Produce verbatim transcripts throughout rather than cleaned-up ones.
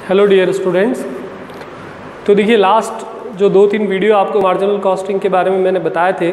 Hello dear students. तो देखिए, last जो दो तीन वीडियो आपको मार्जिनल कॉस्टिंग के बारे में मैंने बताए थे,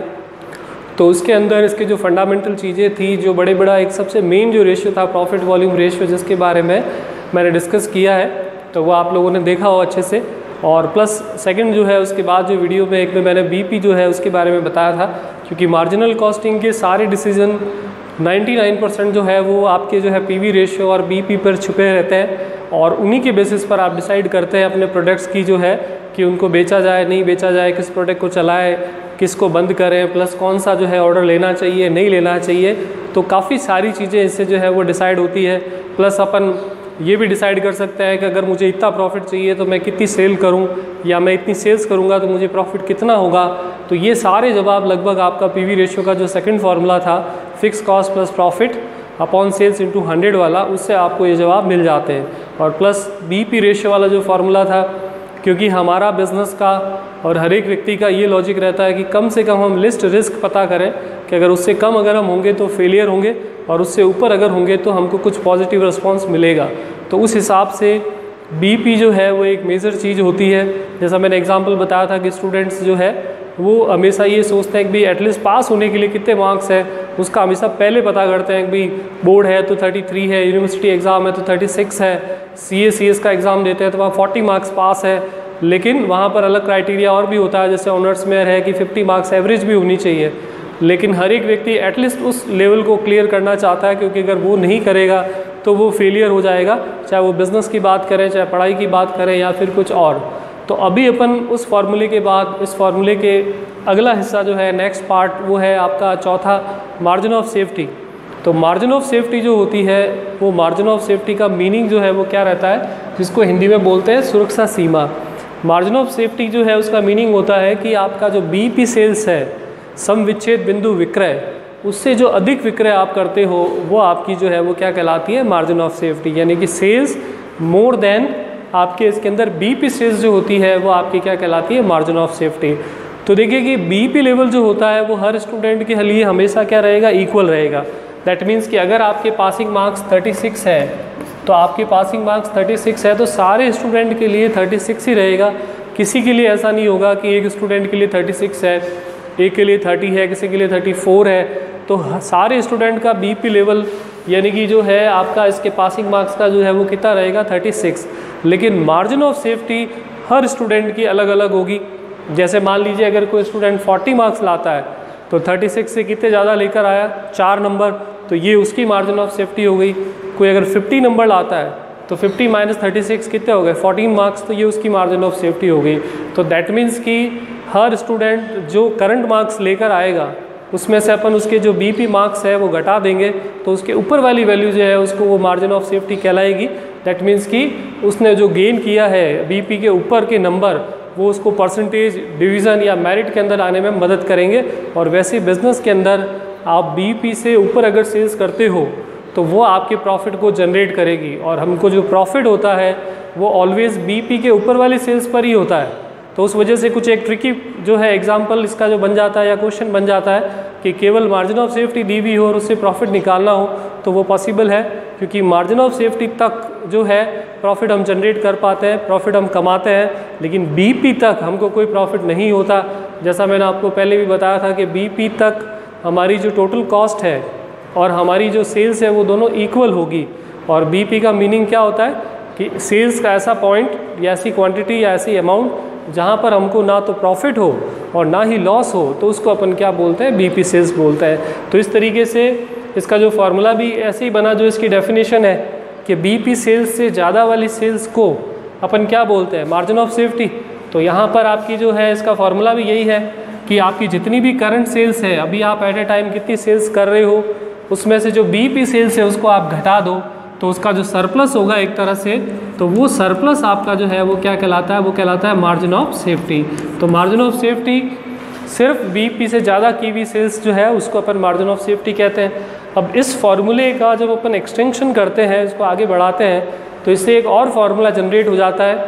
तो उसके अंदर इसके जो फंडामेंटल चीज़ें थी, जो बड़े बड़ा एक सबसे मेन जो रेशियो था प्रॉफिट वॉल्यूम रेशियो, जिसके बारे में मैंने डिस्कस किया है, तो वो आप लोगों ने देखा हो अच्छे से। और प्लस सेकंड जो है, उसके बाद जो वीडियो में एक में मैंने बीपी जो है उसके बारे में बताया था, क्योंकि मार्जिनल कॉस्टिंग के सारे डिसीजन निन्यानवे परसेंट जो है वो आपके जो है पीवी रेशियो और बीपी पर छुपे रहते हैं, और उन्हीं के बेसिस पर आप डिसाइड करते हैं अपने प्रोडक्ट्स की जो है कि उनको बेचा जाए नहीं बेचा जाए, किस प्रोडक्ट को चलाएं, किसको बंद करें, प्लस कौन सा जो है ऑर्डर लेना चाहिए नहीं लेना चाहिए। तो काफ़ी सारी चीज़ें इससे जो है वो डिसाइड होती है। प्लस अपन ये भी डिसाइड कर सकते हैं कि अगर मुझे इतना प्रॉफिट चाहिए तो मैं कितनी सेल करूं, या मैं इतनी सेल्स करूंगा तो मुझे प्रॉफिट कितना होगा। तो ये सारे जवाब लगभग आपका पीवी रेशियो का जो सेकंड फार्मूला था, fix cost plus profit upon sales into hundred वाला, उससे आपको ये जवाब मिल जाते हैं। और प्लस बीपी रेशियो वाला जो फार्मूला था, क्योंकि हमारा बिज़नेस का और हर एक व्यक्ति का ये लॉजिक रहता है कि कम से कम हम लिस्ट रिस्क पता करें कि अगर उससे कम अगर हम होंगे तो फेलियर होंगे, और उससे ऊपर अगर होंगे तो हमको कुछ पॉजिटिव रिस्पॉन्स मिलेगा। तो उस हिसाब से बीपी जो है वो एक मेजर चीज़ होती है। जैसा मैंने एग्जांपल बताया था कि स्टूडेंट्स जो है वो हमेशा ये सोचते हैं कि भाई एटलीस्ट पास होने के लिए कितने मार्क्स है, उसका हमेशा पहले पता करते हैं कि भाई बोर्ड है तो तैंतीस है, यूनिवर्सिटी एग्ज़ाम है तो छत्तीस है, सी ए सी एस का एग्ज़ाम देते हैं तो वहाँ चालीस मार्क्स पास है। लेकिन वहाँ पर अलग क्राइटेरिया और भी होता है, जैसे ऑनर्स में है कि पचास मार्क्स एवरेज भी होनी चाहिए। लेकिन हर एक व्यक्ति एटलीस्ट उस लेवल को क्लियर करना चाहता है, क्योंकि अगर वो नहीं करेगा तो वो फेलियर हो जाएगा, चाहे वो बिज़नेस की बात करें, चाहे पढ़ाई की बात करें, या फिर कुछ और। तो अभी अपन उस फार्मूले के बाद इस फार्मूले के अगला हिस्सा जो है नेक्स्ट पार्ट, वो है आपका चौथा, मार्जिन ऑफ सेफ्टी। तो मार्जिन ऑफ सेफ्टी जो होती है, वो मार्जिन ऑफ सेफ्टी का मीनिंग जो है वो क्या रहता है, जिसको हिंदी में बोलते हैं सुरक्षा सीमा। मार्जिन ऑफ सेफ्टी जो है उसका मीनिंग होता है कि आपका जो बीपी सेल्स है, सम विच्छेद बिंदु विक्रय, उससे जो अधिक विक्रय आप करते हो वो आपकी जो है वो क्या कहलाती है, मार्जिन ऑफ सेफ्टी। यानी कि सेल्स मोर देन आपके इसके अंदर बीपी सेल्स जो होती है वो आपकी क्या कहलाती है, मार्जिन ऑफ सेफ्टी। तो देखिए कि बीपी लेवल जो होता है वो हर स्टूडेंट के लिए हमेशा क्या रहेगा, इक्वल रहेगा। दैट मीन्स कि अगर आपके पासिंग मार्क्स छत्तीस है तो आपके पासिंग मार्क्स छत्तीस है तो सारे स्टूडेंट के लिए छत्तीस ही रहेगा। किसी के लिए ऐसा नहीं होगा कि एक स्टूडेंट के लिए छत्तीस है, एक के लिए तीस है, किसी के लिए चौंतीस है। तो सारे स्टूडेंट का बीपी लेवल यानी कि जो है आपका इसके पासिंग मार्क्स का जो है वो कितना रहेगा, छत्तीस। लेकिन मार्जिन ऑफ सेफ्टी हर स्टूडेंट की अलग अलग होगी। जैसे मान लीजिए अगर कोई स्टूडेंट चालीस मार्क्स लाता है तो छत्तीस से कितने ज़्यादा लेकर आया, चार नंबर, तो ये उसकी मार्जिन ऑफ सेफ्टी हो गई। कोई अगर पचास नंबर लाता है तो पचास माइनस छत्तीस कितने हो गए, चौदह मार्क्स, तो ये उसकी मार्जिन ऑफ सेफ्टी हो गई। तो दैट मीन्स कि हर स्टूडेंट जो करंट मार्क्स लेकर आएगा उसमें से अपन उसके जो बीपी मार्क्स है वो घटा देंगे, तो उसके ऊपर वाली वैल्यू जो है उसको वो मार्जिन ऑफ सेफ्टी कहलाएगी। दैट मीन्स कि उसने जो गेन किया है बीपी के ऊपर के नंबर, वो उसको परसेंटेज डिवीज़न या मेरिट के अंदर आने में मदद करेंगे। और वैसे बिजनेस के अंदर आप बीपी से ऊपर अगर सेल्स करते हो तो वो आपके प्रॉफिट को जनरेट करेगी, और हमको जो प्रॉफिट होता है वो ऑलवेज बीपी के ऊपर वाले सेल्स पर ही होता है। तो उस वजह से कुछ एक ट्रिकी जो है एग्जांपल इसका जो बन जाता है या क्वेश्चन बन जाता है कि केवल मार्जिन ऑफ सेफ्टी दी हुई हो और उससे प्रॉफिट निकालना हो, तो वो पॉसिबल है, क्योंकि मार्जिन ऑफ सेफ्टी तक जो है प्रॉफिट हम जनरेट कर पाते हैं, प्रॉफिट हम कमाते हैं, लेकिन बीपी तक हमको कोई प्रॉफिट नहीं होता। जैसा मैंने आपको पहले भी बताया था कि बीपी तक हमारी जो टोटल कॉस्ट है और हमारी जो सेल्स है वो दोनों इक्वल होगी। और बीपी का मीनिंग क्या होता है कि सेल्स का ऐसा पॉइंट या ऐसी क्वांटिटी या ऐसी अमाउंट जहाँ पर हमको ना तो प्रॉफिट हो और ना ही लॉस हो, तो उसको अपन क्या बोलते हैं, बीपी सेल्स बोलते हैं। तो इस तरीके से इसका जो फार्मूला भी ऐसे ही बना, जो इसकी डेफिनेशन है कि बीपी सेल्स से ज़्यादा वाली सेल्स को अपन क्या बोलते हैं, मार्जिन ऑफ सेफ्टी। तो यहाँ पर आपकी जो है इसका फार्मूला भी यही है कि आपकी जितनी भी करंट सेल्स है, अभी आप एट ए टाइम कितनी सेल्स कर रहे हो, उसमें से जो बीपी सेल्स है उसको आप घटा दो, तो उसका जो सरप्लस होगा एक तरह से, तो वो सरप्लस आपका जो है वो क्या कहलाता है, वो कहलाता है मार्जिन ऑफ सेफ्टी। तो मार्जिन ऑफ सेफ्टी सिर्फ बीपी से ज़्यादा की हुई सेल्स जो है उसको अपन मार्जिन ऑफ सेफ्टी कहते हैं। अब इस फॉर्मूले का जब अपन एक्सटेंशन करते हैं, इसको आगे बढ़ाते हैं, तो इससे एक और फार्मूला जनरेट हो जाता है।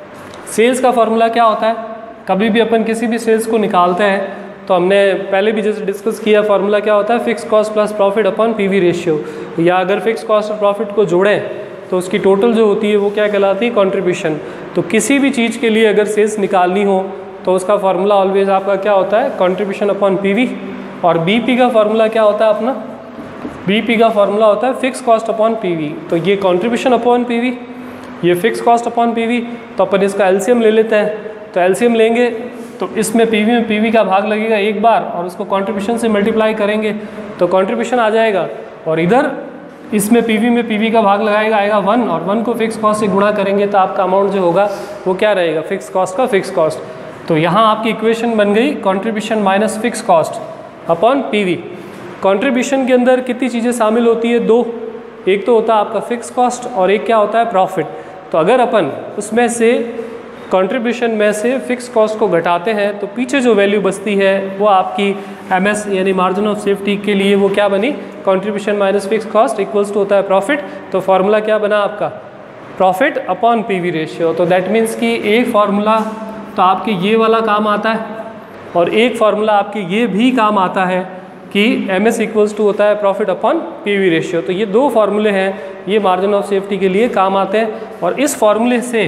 सेल्स का फार्मूला क्या होता है, कभी भी अपन किसी भी सेल्स को निकालते हैं तो हमने पहले भी जैसे डिस्कस किया, फार्मूला क्या होता है, fix cost plus profit upon PV ratio. या अगर फिक्स कॉस्ट और प्रॉफिट को जोड़ें तो उसकी टोटल जो होती है वो क्या कहलाती है, कंट्रीब्यूशन। तो किसी भी चीज़ के लिए अगर सेल्स निकालनी हो तो उसका फार्मूला ऑलवेज आपका क्या होता है, कंट्रीब्यूशन अपॉन पीवी। और बीपी का फार्मूला क्या होता है अपना, बीपी का फार्मूला होता है फिक्स कॉस्ट अपॉन पीवी। तो ये कंट्रीब्यूशन अपॉन पीवी, ये फिक्स कॉस्ट अपॉन पीवी। तो अपन इसका एलसीएम ले लेते हैं। तो एलसीएम लेंगे तो इसमें पीवी में पीवी का भाग लगेगा एक बार और उसको कंट्रीब्यूशन से मल्टीप्लाई करेंगे तो कंट्रीब्यूशन आ जाएगा। और इधर इसमें पीवी में पीवी का भाग लगाएगा, आएगा वन, और वन को फिक्स कॉस्ट से गुणा करेंगे तो आपका अमाउंट जो होगा वो क्या रहेगा, फिक्स कॉस्ट का फिक्स कॉस्ट। तो यहाँ आपकी इक्वेशन बन गई contribution minus fix cost upon PV. Contribution के अंदर कितनी चीज़ें शामिल होती है, दो, एक तो होता है आपका फिक्स कॉस्ट और एक क्या होता है, प्रॉफिट। तो अगर अपन उसमें से कंट्रीब्यूशन में से फिक्स कॉस्ट को घटाते हैं तो पीछे जो वैल्यू बचती है वो आपकी एमएस यानी मार्जिन ऑफ सेफ्टी के लिए वो क्या बनी, contribution minus fix cost equals to होता है प्रॉफिट। तो फार्मूला क्या बना आपका, प्रॉफिट अपॉन पीवी रेशियो। तो दैट मीन्स कि एक फार्मूला तो आपके ये वाला काम आता है और एक फार्मूला आपके ये भी काम आता है कि एम एस इक्वल्स टू होता है प्रॉफिट अपॉन पीवी रेशियो। तो ये दो फार्मूले हैं, ये मार्जिन ऑफ सेफ्टी के लिए काम आते हैं। और इस फार्मूले से,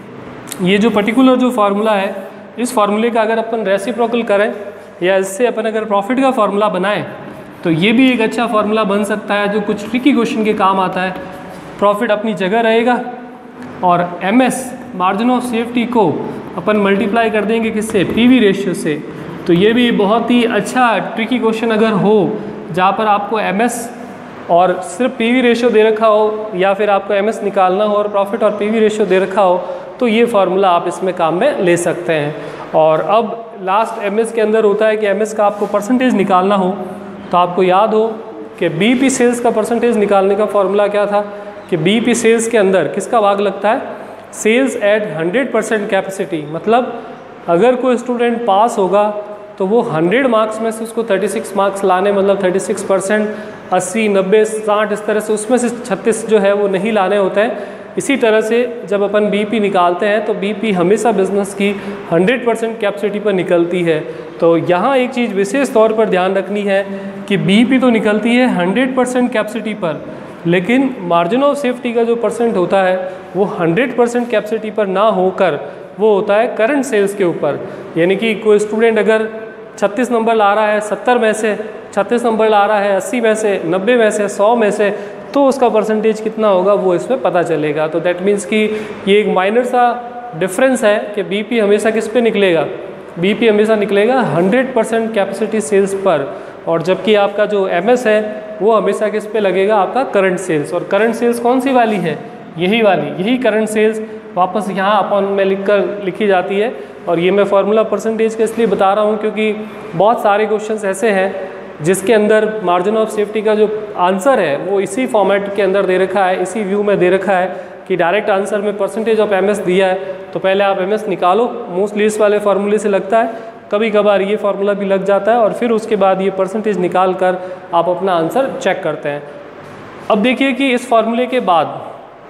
ये जो पर्टिकुलर जो फार्मूला है, इस फार्मूले का अगर अपन रेसिप्रोकल करें या इससे अपन अगर प्रॉफिट का फार्मूला बनाएं तो ये भी एक अच्छा फार्मूला बन सकता है जो कुछ ट्रिकी क्वेश्चन के काम आता है। प्रॉफिट अपनी जगह रहेगा और M S margin of safety को अपन मल्टीप्लाई कर देंगे किससे, पीवी रेशियो से। तो ये भी बहुत ही अच्छा ट्रिकी क्वेश्चन अगर हो जहाँ पर आपको एमएस और सिर्फ पीवी रेशियो दे रखा हो या फिर आपको एमएस निकालना हो और प्रॉफिट और पीवी रेशियो दे रखा हो तो ये फार्मूला आप इसमें काम में ले सकते हैं। और अब लास्ट एमएस के अंदर होता है कि एमएस का आपको परसेंटेज निकालना हो तो आपको याद हो कि बीपी सेल्स का परसेंटेज निकालने का फार्मूला क्या था कि बीपी सेल्स के अंदर किसका भाग लगता है, sales at hundred percent capacity. मतलब अगर कोई स्टूडेंट पास होगा तो वो हंड्रेड मार्क्स में से उसको थर्टी सिक्स मार्क्स लाने, मतलब थर्टी सिक्स परसेंट, अस्सी, नब्बे, साठ, इस तरह से उसमें से छत्तीस जो है वो नहीं लाने होते हैं। इसी तरह से जब अपन बीपी निकालते हैं तो बीपी हमेशा बिजनेस की हंड्रेड परसेंट कैपेसिटी पर निकलती है। तो यहाँ एक चीज़ विशेष तौर पर ध्यान रखनी है कि बीपी तो निकलती है हंड्रेड परसेंट कैपेसिटी पर, लेकिन मार्जिन ऑफ सेफ्टी का जो परसेंट होता है वो हंड्रेड परसेंट कैपेसिटी पर ना होकर वो होता है करंट सेल्स के ऊपर। यानी कि कोई स्टूडेंट अगर छत्तीस नंबर ला रहा है सत्तर में से, छत्तीस नंबर ला रहा है अस्सी में से, नब्बे में से, सौ में से, तो उसका परसेंटेज कितना होगा वो इसमें पता चलेगा। तो दैट मीन्स कि ये एक माइनर सा डिफरेंस है कि बीपी हमेशा किस पे निकलेगा, बीपी हमेशा निकलेगा हंड्रेड परसेंट कैपेसिटी सेल्स पर, और जबकि आपका जो एमएस है वो हमेशा किस पे लगेगा, आपका करंट सेल्स। और करंट सेल्स कौन सी वाली है, यही वाली, यही करंट सेल्स वापस यहाँ अपन में लिख कर लिखी जाती है। और ये मैं फार्मूला परसेंटेज का इसलिए बता रहा हूँ क्योंकि बहुत सारे क्वेश्चंस ऐसे हैं जिसके अंदर मार्जिन ऑफ सेफ्टी का जो आंसर है वो इसी फॉर्मेट के अंदर दे रखा है, इसी व्यू में दे रखा है कि डायरेक्ट आंसर में परसेंटेज ऑफ एमएस दिया है तो पहले आप एमएस निकालो, मोस्टली इस वाले फार्मूले से लगता है, कभी कभार ये फार्मूला भी लग जाता है और फिर उसके बाद ये परसेंटेज निकाल कर आप अपना आंसर चेक करते हैं। अब देखिए कि इस फार्मूले के बाद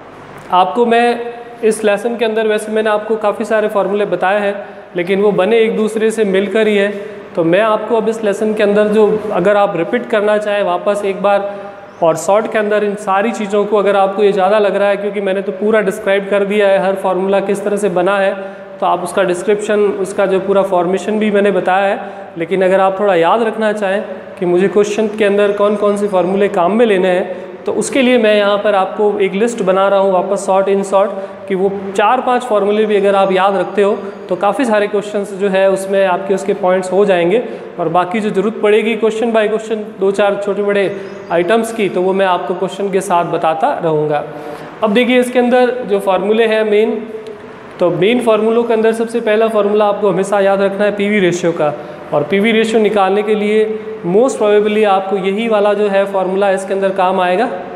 आपको मैं इस लेसन के अंदर, वैसे मैंने आपको काफ़ी सारे फार्मूले बताए हैं लेकिन वो बने एक दूसरे से मिलकर ही है, तो मैं आपको अब इस लेसन के अंदर जो अगर आप रिपीट करना चाहें वापस एक बार और शॉर्ट के अंदर इन सारी चीज़ों को, अगर आपको ये ज़्यादा लग रहा है क्योंकि मैंने तो पूरा डिस्क्राइब कर दिया है हर फार्मूला किस तरह से बना है, तो आप उसका डिस्क्रिप्शन, उसका जो पूरा फॉर्मेशन भी मैंने बताया है। लेकिन अगर आप थोड़ा याद रखना चाहें कि मुझे क्वेश्चन के अंदर कौन कौन से फार्मूले काम में लेने हैं तो उसके लिए मैं यहाँ पर आपको एक लिस्ट बना रहा हूँ वापस शॉर्ट इन शॉर्ट कि वो चार पांच फार्मूले भी अगर आप याद रखते हो तो काफ़ी सारे क्वेश्चंस जो है उसमें आपके उसके पॉइंट्स हो जाएंगे, और बाकी जो ज़रूरत पड़ेगी क्वेश्चन बाय क्वेश्चन दो चार छोटे बड़े आइटम्स की तो वो मैं आपको क्वेश्चन के साथ बताता रहूँगा। अब देखिए इसके अंदर जो फार्मूले हैं मेन, तो मेन फार्मूलों के अंदर सबसे पहला फार्मूला आपको हमेशा याद रखना है पीवी रेशियो का, और पीवी रेशियो निकालने के लिए मोस्ट प्रोबेबली आपको यही वाला जो है फार्मूला इसके अंदर काम आएगा।